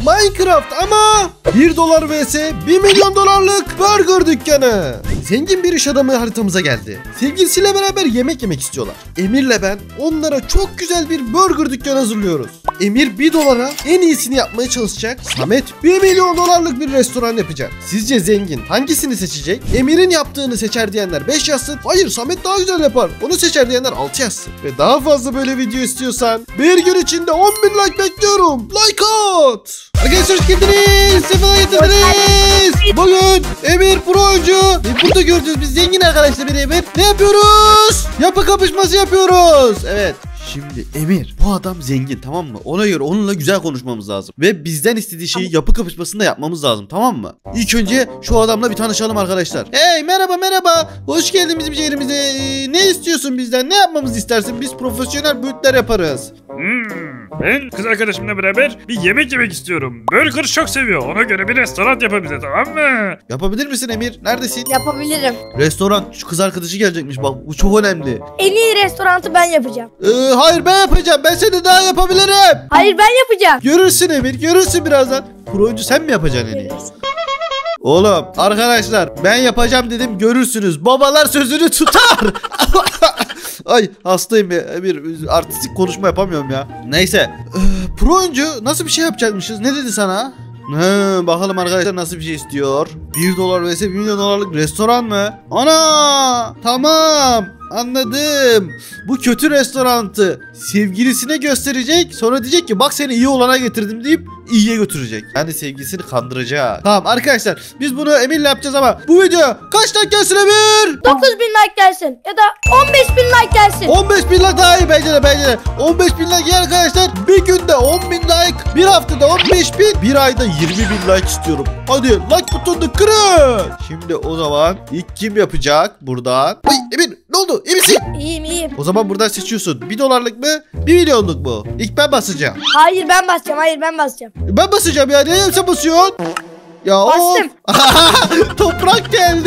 Minecraft ama 1 dolar vs 1 milyon dolarlık burger dükkanı. Zengin bir iş adamı haritamıza geldi. Sevgilisiyle beraber yemek yemek istiyorlar. Emir'le ben onlara çok güzel bir burger dükkanı hazırlıyoruz. Emir 1 dolara en iyisini yapmaya çalışacak. Samet 1 milyon dolarlık bir restoran yapacak. Sizce zengin hangisini seçecek? Emir'in yaptığını seçer diyenler 5 yazsın. Hayır, Samet daha güzel yapar, onu seçer diyenler 6 yazsın. Ve daha fazla böyle video istiyorsan bir gün içinde 10.000 like bekliyorum. Like at! Arkadaşlar hoş geldiniz. Sefalar getirdiniz. Bugün Emir pro oyuncu. Burada gördüğünüz biz zengin arkadaşlar bir Emir. Ne yapıyoruz? Yapı kapışması yapıyoruz. Evet. Şimdi Emir, bu adam zengin, tamam mı? Ona göre onunla güzel konuşmamız lazım. Ve bizden istediği şeyi yapı kapışmasında yapmamız lazım, tamam mı? İlk önce şu adamla bir tanışalım arkadaşlar. Hey, merhaba. Hoş geldin bizim şehrimize. Ne istiyorsun bizden? Ne yapmamızı istersin? Biz profesyonel büyütler yaparız. Ben kız arkadaşımla beraber bir yemek yemek istiyorum. Burger çok seviyor. Ona göre bir restoran yapabilir, tamam mı? Yapabilir misin Emir? Neredesin? Yapabilirim. Restoran, şu kız arkadaşı gelecekmiş, bak bu çok önemli. En iyi restoranı ben yapacağım. Hayır, ben yapacağım. Ben seni daha yapabilirim. Hayır, ben yapacağım. Görürsün Emir, görürsün birazdan. Pro oyuncu sen mi yapacaksın en iyi? Oğlum arkadaşlar, ben yapacağım dedim, görürsünüz. Babalar sözünü tutar. Ay hastayım ya. Bir artistik konuşma yapamıyorum ya. Neyse. Pro oyuncu nasıl bir şey yapacakmışız? Ne dedi sana? Bakalım arkadaşlar nasıl bir şey istiyor. 1 dolar vs 1 milyon dolarlık restoran mı? Ana! Tamam. Anladım. Bu kötü restorantı sevgilisine gösterecek. Sonra diyecek ki bak seni iyi olana getirdim deyip iyiye götürecek. Yani sevgilisini kandıracak. Tamam arkadaşlar, biz bunu Emir'le yapacağız ama bu video kaç like gelsin Emir? 9.000 like gelsin ya da 15.000 like gelsin. 15.000 like daha iyi bence de. 15.000 like iyi arkadaşlar. Bir günde 10.000 like, bir haftada 15.000, bir ayda 20.000 like istiyorum. Hadi like butonunu kırın. Şimdi o zaman ilk kim yapacak buradan? Ay Emir, ne oldu? İyi misin? İyiyim. O zaman buradan seçiyorsun. 1 dolarlık mı? 1 milyonluk mu? İlk ben basacağım. Hayır, ben basacağım. Ben basacağım ya. Niye sen basıyorsun? Ya Bastım. Toprak geldi.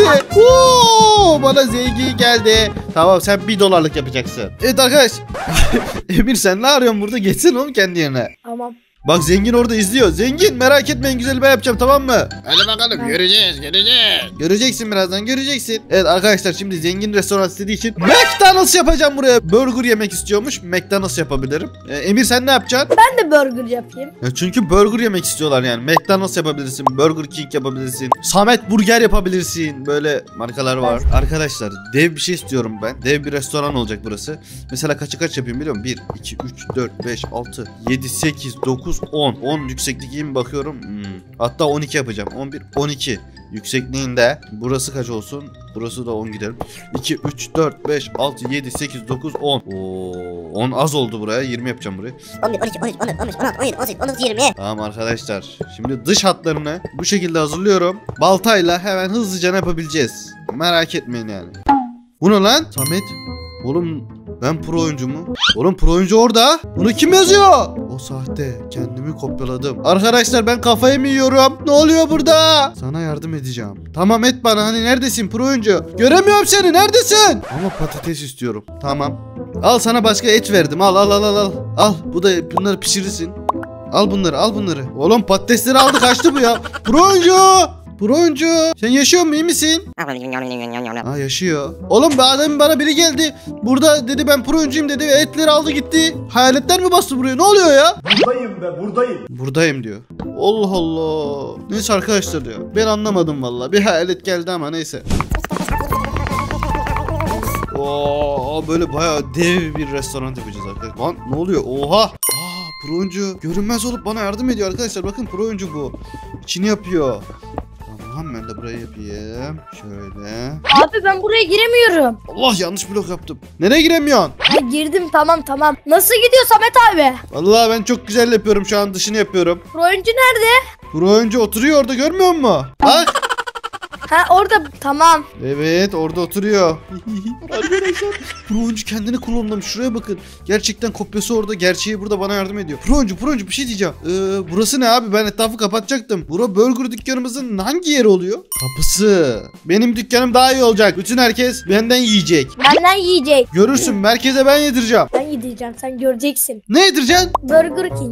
Oo, bana zengin geldi. Tamam, sen 1 dolarlık yapacaksın. Evet arkadaş. Emir sen ne arıyorsun burada? Geçsene oğlum kendi yerine. Tamam. Bak zengin orada izliyor. Zengin merak etmeyin, güzel ben yapacağım, tamam mı? Hadi bakalım, göreceğiz. Göreceksin, birazdan göreceksin. Evet arkadaşlar, şimdi zengin restoran istediği için McDonald's yapacağım buraya. Burger yemek istiyormuş. McDonald's yapabilirim. Emir sen ne yapacaksın? Ben de burger yapayım. Çünkü burger yemek istiyorlar yani. McDonald's yapabilirsin. Burger King yapabilirsin. Samet Burger yapabilirsin. Böyle markalar var. Arkadaşlar dev bir şey istiyorum ben. Dev bir restoran olacak burası. Mesela kaç yapayım biliyor musun? 1, 2, 3, 4, 5, 6, 7, 8, 9, 10. 10 yüksekliği mi bakıyorum? Hatta 12 yapacağım. 11, 12 yüksekliğinde. Burası kaç olsun? Burası da 10 gidelim. 2, 3, 4, 5, 6, 7, 8, 9, 10. 10 az oldu buraya. 20 yapacağım burayı. 11, 12, 13, 14, 15, 16, 17, 18, 19, 20. Tamam arkadaşlar. Şimdi dış hatlarını bu şekilde hazırlıyorum. Baltayla hemen hızlıca yapabileceğiz. Merak etmeyin yani. Bu ne lan? Samet. Oğlum ben pro oyuncu mu? Oğlum pro oyuncu orada. Bunu kim yazıyor? O sahte. Kendimi kopyaladım. Arkadaşlar ben kafayı mı yiyorum? Ne oluyor burada? Sana yardım edeceğim. Tamam et bana. Hani neredesin pro oyuncu? Göremiyorum seni. Neredesin? Ama patates istiyorum. Tamam. Al sana başka et verdim. Al. Al. Bu da bunları pişirirsin. Al bunları. Oğlum patatesleri aldı, kaçtı bu ya. Pro oyuncu. Sen yaşıyor musun? İyi misin? Ha, yaşıyor. Oğlum bana biri geldi. Burada dedi ben pro oyuncuyum dedi. Etleri aldı gitti. Hayaletler mi bastı buraya? Ne oluyor ya? Buradayım. Buradayım diyor. Allah Allah. Neyse arkadaşlar diyor. Ben anlamadım vallahi. Bir hayalet geldi ama neyse. Böyle bayağı dev bir restoran yapacağız arkadaşlar. Lan ne oluyor? Oha. Pro oyuncu görünmez olup bana yardım ediyor arkadaşlar. Bakın pro oyuncu bu. İçini yapıyor. Tamam, ben de burayı yapayım. Şöyle. Abi ben buraya giremiyorum. Allah, yanlış blok yaptım. Nereye giremiyorsun? Ben girdim, tamam. Nasıl gidiyor Samet abi? Vallahi ben çok güzel yapıyorum, şu an dışını yapıyorum. Pro oyuncu nerede? Pro oyuncu oturuyor orada, görmüyor musun? Bak. Ha, orada, tamam. Evet, orada oturuyor. Arkadaşlar pro oyuncu kendini klonlamış, şuraya bakın. Gerçekten kopyası orada, gerçeği burada, bana yardım ediyor. Pro oyuncu bir şey diyeceğim. Burası ne abi, ben etrafı kapatacaktım. Bura burger dükkanımızın hangi yeri oluyor? Kapısı. Benim dükkanım daha iyi olacak. Bütün herkes benden yiyecek. Benden yiyecek. Görürsün, merkeze ben yedireceğim. Ben yedireceğim, sen göreceksin. Ne yedireceksin? Burger King.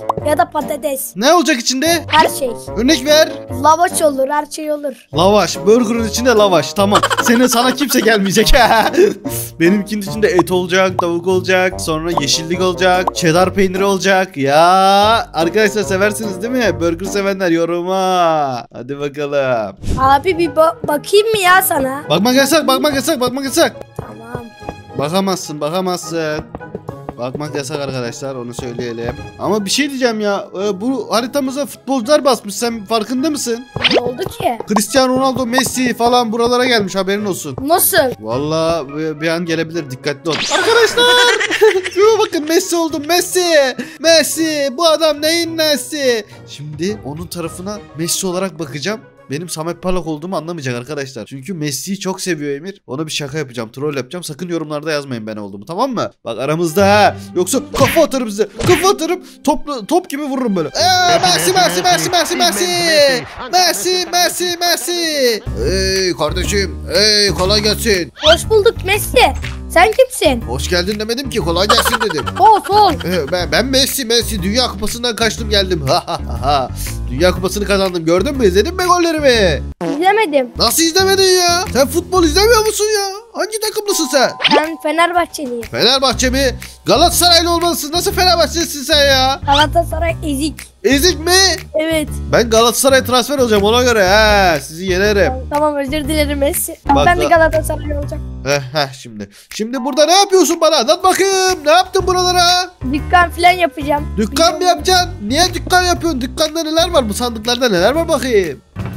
ya da patates. Ne olacak içinde? Her şey. Örnek ver. Lavaş olur, her şey olur. Lavaş. Burger'ın içinde lavaş. Tamam. Sana kimse gelmeyecek. Benimkinin içinde et olacak, tavuk olacak, sonra yeşillik olacak, cheddar peyniri olacak. Ya arkadaşlar seversiniz değil mi? Burger sevenler yoruma. Hadi bakalım. Abi bir bakayım mı ya sana? Bakmak yasak, bakmak yasak, bakmak yasak. Tamam. Bakamazsın, bakamazsın. Bakmak yasak arkadaşlar, onu söyleyelim. Ama bir şey diyeceğim ya. Bu haritamıza futbolcular basmış. Sen farkında mısın? Ne oldu ki? Cristiano Ronaldo, Messi falan buralara gelmiş, haberin olsun. Nasıl? Vallahi bir an gelebilir, dikkatli ol. Arkadaşlar şuna bakın, Messi oldum, Messi. Messi, bu adam neyin nesi? Şimdi onun tarafına Messi olarak bakacağım. Benim Samet Parlak olduğumu anlamayacak arkadaşlar. Çünkü Messi'yi çok seviyor Emir. Ona bir şaka yapacağım, troll yapacağım. Sakın yorumlarda yazmayın ben olduğumu, tamam mı? Bak aramızda ha. Yoksa kafa atarım size. Kafa atarım. Top gibi vururum böyle. Messi, Messi, Messi, Messi, Messi. Messi, Messi, Messi. Hey kardeşim. Hey, kolay gelsin. Hoş bulduk Messi. Sen kimsin? Hoş geldin demedim ki, kolay gelsin dedim. Sol. Ben Messi. Dünya Kupası'ndan kaçtım geldim. Dünya Kupası'nı kazandım. Gördün mü? İzledin mi gollerimi? İzlemedim. Nasıl izlemedin ya? Sen futbol izlemiyor musun ya? Hangi takımlısın sen? Ben Fenerbahçeliyim. Fenerbahçe mi? Galatasaraylı olmalısın. Nasıl Fenerbahçelisin sen ya? Galatasaray ezik. Ezik mi? Evet. Ben Galatasaray transfer olacağım ona göre. Sizi yenerim. Tamam, özür dilerim Messi. Bak Ben de da- Galatasaray olacağım. Şimdi. Şimdi burada ne yapıyorsun bana? Anlat bakayım. Ne yaptın buralara? Dükkan falan yapacağım. Dükkan mı yapacaksın? Niye dükkan yapıyorsun? Dükkanda neler var? Bu sandıklarda neler var bakayım?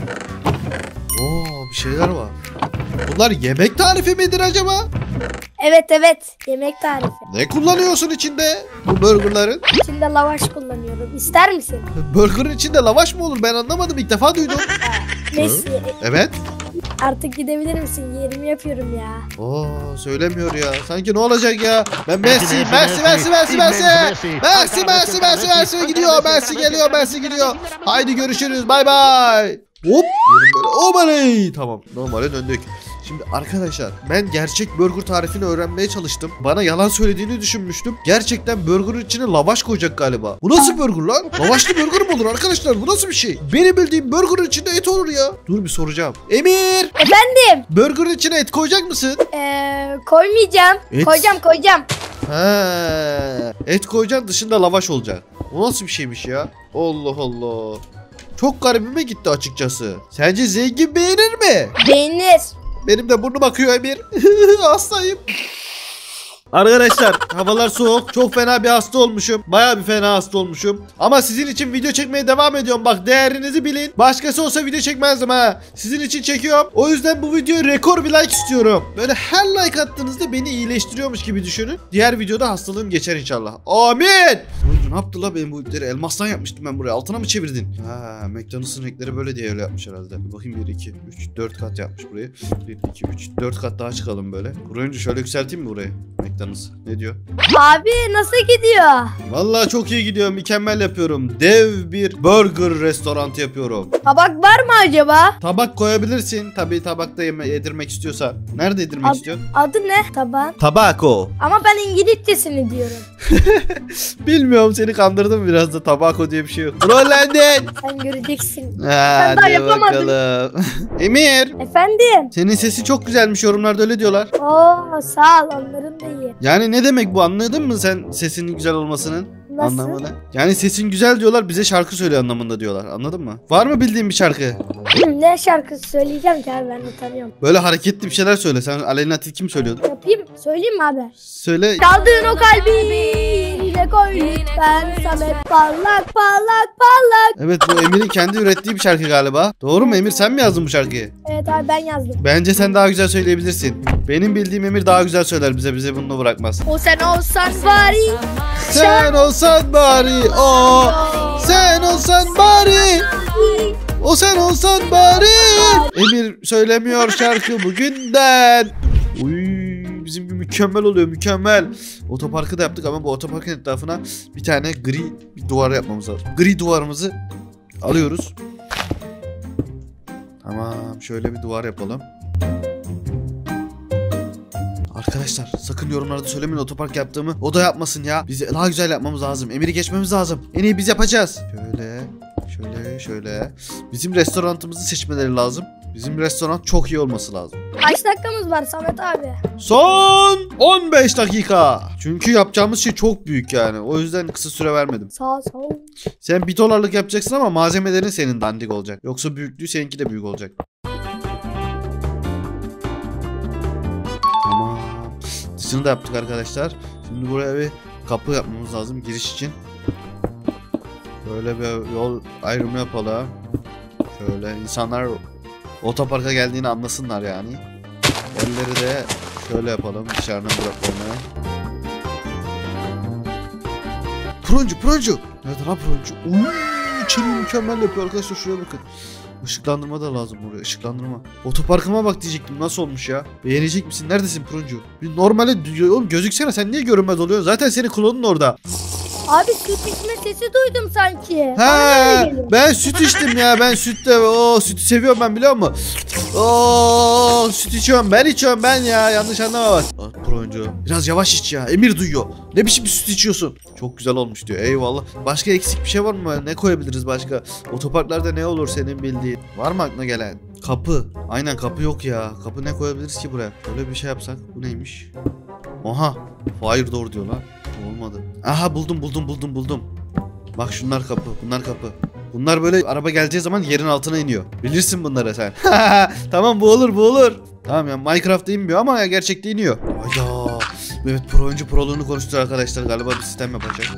Oo, bir şeyler var. Bunlar yemek tarifi midir acaba? Evet. Yemek tarifi. Ne kullanıyorsun içinde bu burgerların? İçinde lavaş kullanıyorum. İster misin? Burgerın içinde lavaş mı olur? Ben anlamadım. İlk defa duydum. Messi, Evet. artık gidebilir misin? Yerimi yapıyorum ya. Oo, söylemiyor ya. Sanki ne olacak ya? Ben Messi gidiyor. Messi gidiyor. Haydi görüşürüz. Bay bay. Hop. Yerim böyle. Omaley. Tamam. Normale döndük. Şimdi arkadaşlar ben gerçek burger tarifini öğrenmeye çalıştım. Bana yalan söylediğini düşünmüştüm. Gerçekten burgerın içine lavaş koyacak galiba. Bu nasıl burger lan? Lavaşlı burger mi olur arkadaşlar? Bu nasıl bir şey? Benim bildiğim burgerın içinde et olur ya. Dur bir soracağım. Emir! Efendim? Burgerın içine et koyacak mısın? Koymayacağım. Et. Koyacağım. Et koyacaksın, dışında lavaş olacak. O nasıl bir şeymiş ya? Allah Allah. Çok garibime gitti açıkçası. Sence zengin beğenir mi? Beğenir. Benim de burnum akıyor Emir. Hastayım. Arkadaşlar havalar soğuk. Çok fena bir hasta olmuşum. Baya bir fena hasta olmuşum. Ama sizin için video çekmeye devam ediyorum. Bak değerinizi bilin. Başkası olsa video çekmezdim ha. Sizin için çekiyorum. O yüzden bu videoya rekor bir like istiyorum. Böyle her like attığınızda beni iyileştiriyormuş gibi düşünün. Diğer videoda hastalığım geçer inşallah. Amin. Ne yaptı la benim bu ipleri? Elmastan yapmıştım ben buraya. Altına mı çevirdin? Ha, McDonald's'ın renkleri böyle diye öyle yapmış herhalde. Bir bakayım 1, 2, 3, 4 kat yapmış burayı. 1, 2, 3, 4 kat daha çıkalım böyle. Burayı önce şöyle yükselteyim mi burayı? McDonald's. Ne diyor? Abi nasıl gidiyor? Vallahi çok iyi gidiyor. Mükemmel yapıyorum. Dev bir burger restoranı yapıyorum. Tabak var mı acaba? Tabak koyabilirsin. Tabii tabakta yedirmek istiyorsan. Nerede yedirmek istiyorsun? Adı ne tabağın? Tabako. Ama ben İngilizcesini diyorum. Bilmiyorum, seni kandırdım biraz da, tabako diye bir şey yok. Trollendin. Sen göreceksin. Hadi daha yapamadım. bakalım. Emir. Efendim? Senin sesi çok güzelmiş, yorumlarda öyle diyorlar. Oo sağ ol, onların da iyi. Yani ne demek bu, anladın mı sen sesinin güzel olmasının Nasıl? anlamını? Yani sesin güzel diyorlar, bize şarkı söyle anlamında diyorlar, anladın mı? Var mı bildiğin bir şarkı? Ne şarkısı söyleyeceğim ki abi, ben de tanıyorum. Böyle hareketli bir şeyler söyle. Sen Aleyna Tilki mi söylüyordun? Yapayım, söyleyeyim mi abi? Söyle. Çaldığın o kalbiyle koy lütfen Samet parlak. Evet, bu Emir'in kendi ürettiği bir şarkı galiba. Doğru mu Emir, sen mi yazdın bu şarkıyı? Evet abi, ben yazdım. Bence sen daha güzel söyleyebilirsin. Benim bildiğim Emir daha güzel söyler, bize bunu bırakmaz. O sen olsan bari. Sen olsan bari o. Sen olsan bari. O sen olsan bari. Emir söylemiyor şarkı bugünden. Uy, bizim bir mükemmel oluyor, mükemmel. Otoparkı da yaptık ama bu otoparkın etrafına bir tane gri bir duvar yapmamız lazım. Gri duvarımızı alıyoruz. Tamam, şöyle bir duvar yapalım. Arkadaşlar sakın yorumlarda söylemeyin otopark yaptığımı. O da yapmasın ya. Biz daha güzel yapmamız lazım. Emir'i geçmemiz lazım. En iyi biz yapacağız. Şöyle. Bizim restoranımızı seçmeleri lazım. Bizim restoran çok iyi olması lazım. Kaç dakikamız var Samet abi? Son 15 dakika. Çünkü yapacağımız şey çok büyük yani. O yüzden kısa süre vermedim. Sağ ol. Sen $1 yapacaksın ama malzemelerin senin dandik olacak. Yoksa büyüklüğü seninki de büyük olacak. Tamam. Dışını da yaptık arkadaşlar. Şimdi buraya bir kapı yapmamız lazım giriş için. Böyle bir yol ayrımı yapalım. Şöyle insanlar otoparka geldiğini anlasınlar yani. Elleri de şöyle yapalım dışarıdan bırakmalarına. Pruncu. Nerede lan pruncu? İçeriği mükemmel yapıyor arkadaşlar, şuraya bakın. Işıklandırma da lazım buraya, ışıklandırma. Otoparkıma bak diyecektim, nasıl olmuş ya? Beğenecek misin? Neredesin pruncu? Bir normale oğlum gözüksene, sen niye görünmez oluyorsun? Zaten senin klonun orada. Abi süt içme sesi duydum sanki. He, ben süt içtim ya, ben sütte sütü seviyorum ben, biliyor musun? Süt içiyorum ben ya, yanlış anlama bak. Pruncu biraz yavaş iç ya, Emir duyuyor. Ne biçim bir süt içiyorsun? Çok güzel olmuş diyor, eyvallah. Başka eksik bir şey var mı? Ne koyabiliriz başka? Otoparklarda ne olur senin bildiğin? Var mı aklına gelen? Kapı. Aynen, kapı yok ya. Kapı ne koyabiliriz ki buraya? Böyle bir şey yapsak. Bu neymiş? Oha. Fire door diyor lan. Olmadı. Aha, buldum. Bak şunlar kapı. Bunlar kapı. Bunlar böyle araba geleceği zaman yerin altına iniyor. Bilirsin bunları sen. Tamam, bu olur. Tamam ya, Minecraft'ta inmiyor ama ya gerçekte iniyor. Hayda. Evet, pro oyuncu proluğunu konuştu arkadaşlar. Galiba bir sistem yapacak.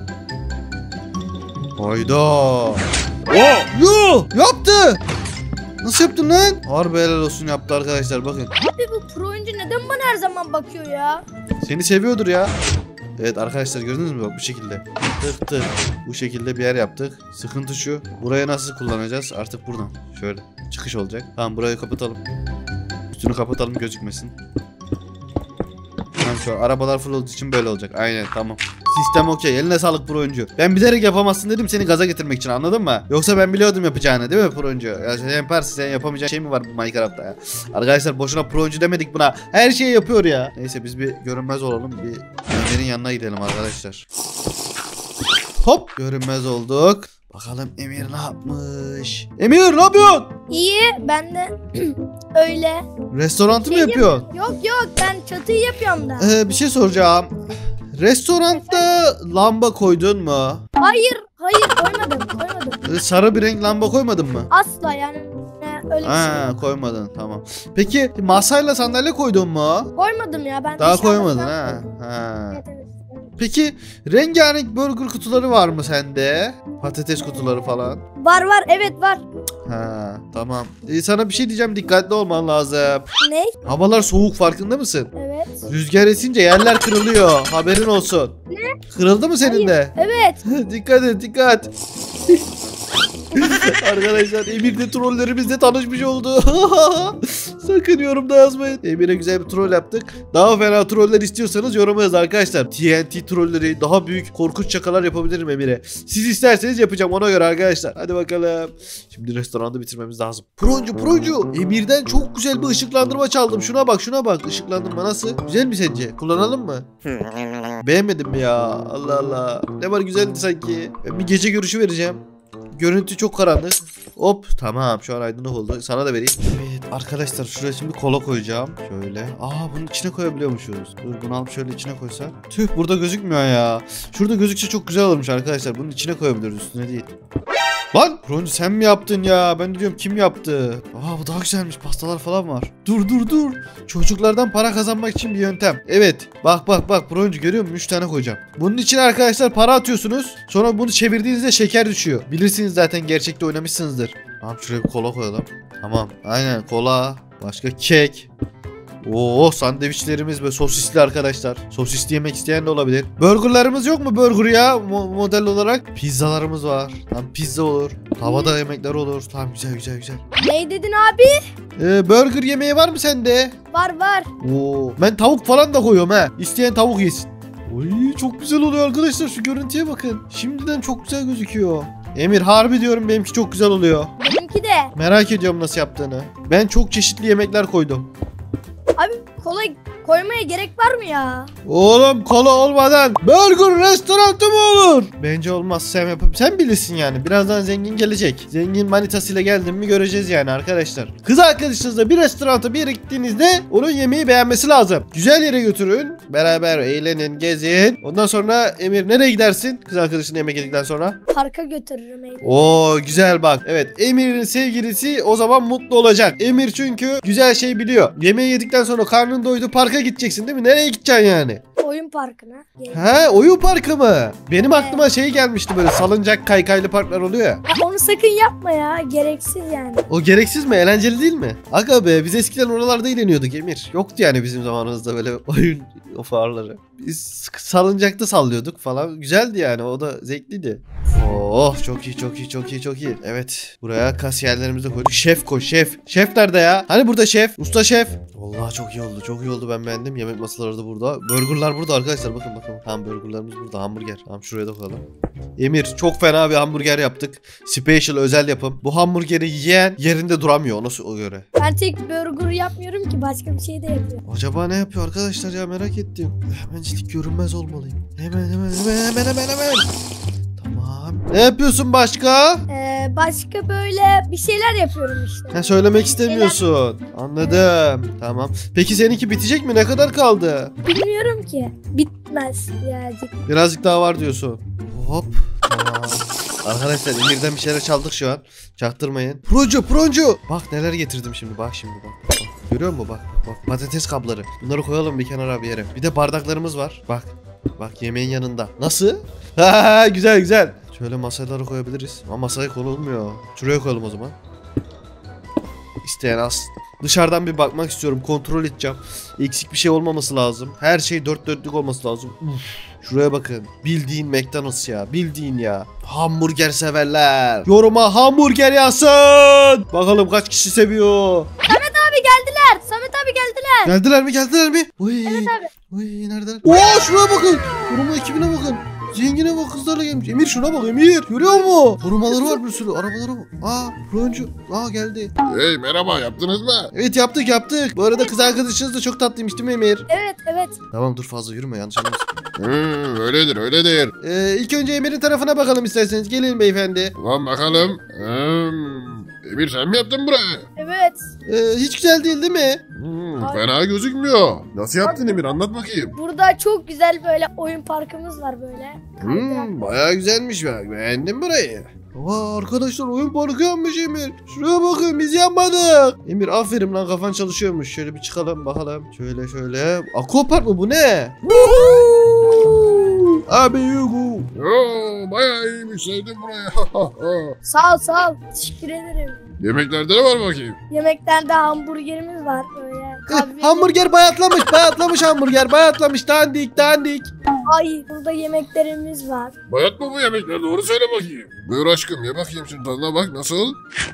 Hayda. Yo! Yaptı! Nasıl yaptın lan? Harbi helal olsun, yaptı arkadaşlar, bakın. Abi bu pro oyuncu neden bana her zaman bakıyor ya? Seni seviyordur ya. Evet arkadaşlar, gördünüz mü? Bak bu şekilde. Tık. Bu şekilde bir yer yaptık. Sıkıntı şu. Burayı nasıl kullanacağız? Artık buradan. Şöyle. Çıkış olacak. Tamam, burayı kapatalım. Üstünü kapatalım, gözükmesin. Tamam, şu an arabalar full olduğu için böyle olacak. Aynen, tamam. Sistem okey. Eline sağlık pro oyuncu. Ben bilerek yapamazsın dedim, seni gaza getirmek için, anladın mı? Yoksa ben biliyordum yapacağını, değil mi pro oyuncu? Ya sen yaparsın, sen yapamayacağın şey mi var bu Minecraft'ta ya? Arkadaşlar boşuna pro oyuncu demedik buna. Her şeyi yapıyor ya. Neyse, biz bir görünmez olalım. Bir Ömer'in yanına gidelim arkadaşlar. Hop, görünmez olduk. Bakalım Emir ne yapmış? Emir ne yapıyorsun? İyi, ben de öyle. Restorantı mı yapıyorsun? Yok ben çatıyı yapıyorum da. Bir şey soracağım. Restoranda lamba koydun mu? Hayır koymadım. Sarı bir renk lamba koymadın mı? Asla yani. Öyle bir şey. Koymadın, tamam. Peki masayla sandalye koydun mu? Koymadım ya ben. Daha dışarıda koymadın falan- ha. Evet. Peki rengarenk burger kutuları var mı sende? Patates kutuları falan. Var evet var. Ha, tamam. Sana bir şey diyeceğim, dikkatli olman lazım. Ne? Havalar soğuk, farkında mısın? Evet. Rüzgar esince yerler kırılıyor. Haberin olsun. Ne? Kırıldı mı senin de? Evet. Dikkat. Arkadaşlar, Emir de trollerimizle tanışmış oldu. Sakın yorumda yazmayın. Emir'e güzel bir troll yaptık. Daha fena troller istiyorsanız yoruma yazın arkadaşlar. TNT trolleri, daha büyük korkunç şakalar yapabilirim Emir'e. Siz isterseniz yapacağım, ona göre arkadaşlar. Hadi bakalım. Şimdi restoranda bitirmemiz lazım. Pruncu. Emir'den çok güzel bir ışıklandırma çaldım. Şuna bak. Işıklandırma nasıl? Güzel mi sence? Kullanalım mı? Beğenmedim mi ya? Allah Allah. Ne var, güzeldi sanki. Ben bir gece görüşü vereceğim. Görüntü çok karanlık. Hop, tamam, şu an aydınlık oldu. Sana da vereyim. Evet arkadaşlar, şuraya şimdi kola koyacağım. Şöyle. Bunun içine koyabiliyormuşuz. Dur, bunu alıp şöyle içine koysak. Tüh, burada gözükmüyor ya. Şurada gözükse çok güzel olurmuş arkadaşlar. Bunun içine koyabiliriz, üstüne değil. Lan Pruncu, sen mi yaptın ya? Ben de diyorum kim yaptı? Bu daha güzelmiş, pastalar falan var. Dur. Çocuklardan para kazanmak için bir yöntem. Evet, bak Pruncu, görüyor musun? 3 tane koyacağım. Bunun için arkadaşlar para atıyorsunuz. Sonra bunu çevirdiğinizde şeker düşüyor. Bilirsiniz zaten, gerçekte oynamışsınızdır. Tamam, şuraya bir kola koyalım. Tamam, aynen, kola. Başka kek. Sandviçlerimiz ve sosisli arkadaşlar. Sosisli yemek isteyen de olabilir. Burgerlarımız yok mu, burger ya model olarak? Pizzalarımız var. Tamam, pizza olur. Havada yemekler olur. Tamam, güzel. Ne dedin abi? Burger yemeği var mı sende? Var. Ben tavuk falan da koyuyorum ha. İsteyen tavuk yesin. Oy, çok güzel oluyor arkadaşlar, şu görüntüye bakın. Şimdiden çok güzel gözüküyor. Emir, harbi diyorum, benimki çok güzel oluyor. Benimki de. Merak ediyorum nasıl yaptığını. Ben çok çeşitli yemekler koydum. Abi kola koymaya gerek var mı ya? Oğlum kola olmadan burger restoranı mı olur? Bence olmaz, sen yapıp sen bilirsin yani. Birazdan zengin gelecek. Zengin manitasıyla geldin mi göreceğiz yani arkadaşlar. Kız arkadaşınızla bir restoranta bir yere gittiğinizde onun yemeği beğenmesi lazım. Güzel yere götürün. Beraber eğlenin, gezin. Ondan sonra Emir nereye gidersin? Kız arkadaşını yemek yedikten sonra. Parka götürürüm evde. Oo güzel bak. Evet, Emir'in sevgilisi o zaman mutlu olacak. Emir çünkü güzel şey biliyor. Yemeği yedikten sonra karnın doydu, parka gideceksin değil mi? Nereye gideceksin yani? Oyun parkına. He, oyun parkı mı? Benim aklıma şey gelmişti, böyle salıncak kaykaylı parklar oluyor ya. Ya onu sakın yapma ya. Gereksiz yani. O gereksiz mi? Eğlenceli değil mi? Aga be, biz eskiden oralarda eğleniyorduk Emir. Yoktu yani bizim zamanımızda böyle oyun farları. Biz salıncakta sallıyorduk falan. Güzeldi yani, o da zevkliydi. Oh çok iyi, çok iyi, çok iyi, çok iyi. Evet, buraya kasiyerlerimizi koyduk. Şef koy, şef. Şef nerede ya? Hani burada şef? Usta şef. Vallahi çok iyi oldu, çok iyi oldu, ben beğendim. Yemek masaları da burada. Burgerlar burada arkadaşlar, bakın bakın. Tamam, burgerlarımız burada, hamburger. Tamam, şuraya da koyalım. Emir, çok fena bir hamburger yaptık. Special, özel yapım. Bu hamburgeri yiyen yerinde duramıyor, ona göre. Ben tek burger yapmıyorum ki, başka bir şey de yapıyorum. Acaba ne yapıyor arkadaşlar ya, merak ettim. Hemencilik görünmez olmalıyım. Hemen. Tamam. Ne yapıyorsun başka? Başka böyle bir şeyler yapıyorum işte. Ha, söylemek istemiyorsun. Anladım. Tamam. Peki seninki bitecek mi? Ne kadar kaldı? Bilmiyorum ki. Bitmez birazcık. Birazcık daha var diyorsun. Hop. Tamam. Arkadaşlar Emir'den bir şeyler çaldık şu an. Çaktırmayın. Proncu. Bak neler getirdim şimdi. Bak. Görüyor musun? Bak. Patates kabları. Bunları koyalım bir kenara bir yere. Bir de bardaklarımız var. Bak yemeğin yanında. Nasıl? Ha, güzel. Şöyle masaları koyabiliriz. Ama masaya konulmuyor. Şuraya koyalım o zaman. İsteyen az. Dışarıdan bir bakmak istiyorum. Kontrol edeceğim. Eksik bir şey olmaması lazım. Her şey dört dörtlük olması lazım. Uf. Şuraya bakın. Bildiğin McDonald's ya. Bildiğin ya. Hamburger severler. Yoruma hamburger yazsın. Bakalım kaç kişi seviyor. Samet abi geldiler. Geldiler mi? Uy. Evet abi. Uy, neredeler? Oo, şuraya bakın. Koruma ekibine bakın. Zengine bak, kızlarla gelmiş. Emir şuna bak Emir. Görüyor musun? Korumaları var bir sürü. Arabaları var. Froncu. Geldi. Hey merhaba, yaptınız mı? Evet, yaptık. Bu arada kız arkadaşınız da çok tatlıymış değil mi Emir? Evet. Tamam, dur fazla yürüme, yanlış anlamışsın. Öyledir. İlk önce Emir'in tarafına bakalım isterseniz. Gelin beyefendi. Tamam bakalım. Emir sen mi yaptın burayı? Evet. Hiç güzel değil mi? Fena gözükmüyor. Nasıl yaptın Emir, anlat bakayım. Burada çok güzel böyle oyun parkımız var böyle. Bayağı güzelmiş bak. Beğendim burayı. Arkadaşlar oyun parkı yapmış Emir. Şuraya bakın, biz yapmadık. Emir aferin lan, kafan çalışıyormuş. Şöyle bir çıkalım bakalım. Şöyle. Aquapark mı bu, ne? Abi yugu. Bayağı iyiymiş, sevdim burayı. Sağ ol. Teşekkür ederim. Yemeklerde ne var bakayım? Yemeklerde hamburgerimiz var böyle. Hamburger bayatlamış hamburger. Bayatlamış, dandik. Ay, burada yemeklerimiz var. Bayat mı bu yemekler, doğru söyle bakayım. Buyur aşkım, ye bakayım şimdi, tadına bak nasıl?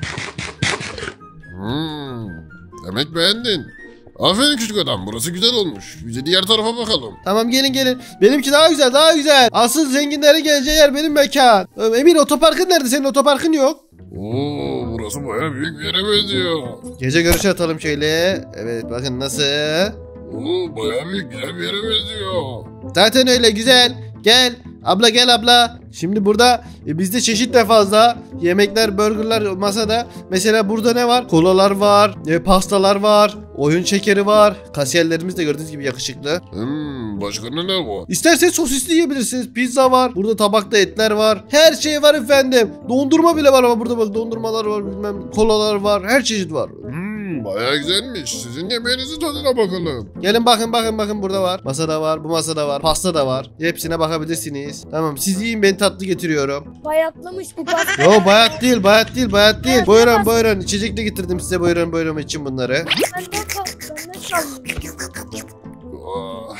Demek beğendin. Aferin küçük adam, burası güzel olmuş. Bize diğer tarafa bakalım. Tamam, gelin. Benimki daha güzel. Asıl zenginlerin geleceği yer benim mekan. Emir, otoparkın nerede? Senin otoparkın yok. Burası bayağı büyük bir yere benziyor. Gece görüşü atalım şöyle. Evet, bakın nasıl. Bayağı büyük, güzel bir yere benziyor. Zaten öyle, güzel. Gel. Abla gel abla. Şimdi burada bizde çeşit de fazla. Yemekler, burgerlar masada. Mesela burada ne var? Kolalar var. Pastalar var. Oyun şekeri var. Kasiyerlerimiz de gördüğünüz gibi yakışıklı. Başka neler var? İsterseniz sosisli yiyebilirsiniz. Pizza var. Burada tabakta etler var. Her şey var efendim. Dondurma bile var ama burada bak, dondurmalar var, bilmem kolalar var. Her çeşit var. Bayağı güzelmiş. Sizin yemeğinizin tadına bakalım. Gelin bakın burada var. Masada var, bu masada var. Pasta da var. Hepsine bakabilirsiniz. Tamam, siz yiyin, ben tatlı getiriyorum. Bayatlamış bu pasta. Yo, bayat değil. Buyurun. İçecek de getirdim size, buyurun için bunları. Ben ne kaldım?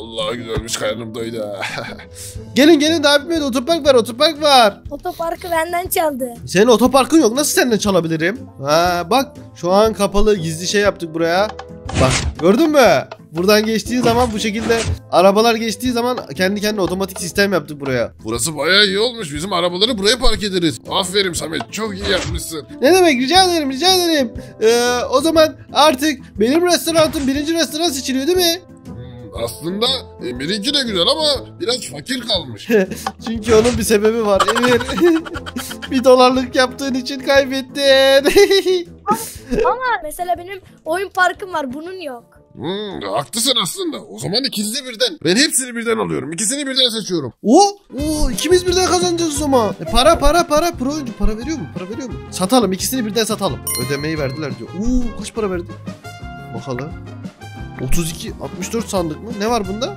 Vallahi güzelmiş, karnım doydu. Gelin daha bitmedi, otopark var. Otoparkı benden çaldı. Senin otoparkın yok, nasıl senden çalabilirim? Ha bak, şu an kapalı, gizli şey yaptık buraya. Bak gördün mü? Buradan geçtiği zaman bu şekilde arabalar geçtiği zaman kendi kendine otomatik sistem yaptık buraya. Burası bayağı iyi olmuş. Bizim arabaları buraya park ederiz. Aferin Samet, çok iyi yapmışsın. Ne demek, rica ederim. O zaman artık benim restoranım birinci restoran seçiliyor değil mi? Aslında Emir'inki de güzel ama biraz fakir kalmış. Çünkü onun bir sebebi var Emir. $1 yaptığın için kaybettin. Ama mesela benim oyun parkım var, bunun yok. Haklısın aslında. O zaman ikisi birden. Ben hepsini birden alıyorum. İkisini birden seçiyorum. İkimiz birden kazanacağız o zaman. Para. Pro oyuncu para veriyor mu? Satalım, ikisini birden satalım. Ödemeyi verdiler diyor. Kaç para verdi? Bakalım. 64 sandık mı? Ne var bunda?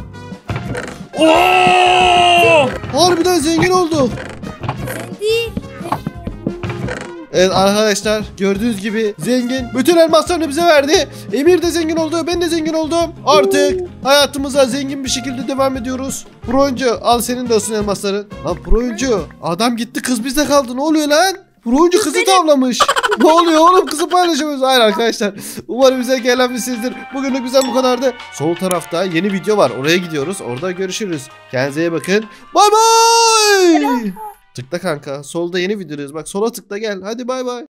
Oo! Harbiden zengin olduk. Değil. Evet arkadaşlar, gördüğünüz gibi zengin. Bütün elmaslarını bize verdi. Emir de zengin oldu, ben de zengin oldum. Artık hayatımıza zengin bir şekilde devam ediyoruz. Pro oyuncu, al senin de olsun elmasların. Lan pro oyuncu, adam gitti, kız bizde kaldı. Ne oluyor lan? Pro oyuncu kızı tavlamış. Ne oluyor oğlum, kızı paylaşamıyoruz. Hayır arkadaşlar, umarım bize eğlenmişsinizdir. Bugünlük bizden bu kadardı. Sol tarafta yeni video var, oraya gidiyoruz. Orada görüşürüz. Kendinize iyi bakın. Bay bay. Tıkla kanka. Solda yeni videodayız. Bak sola tıkla, gel. Hadi bay bay.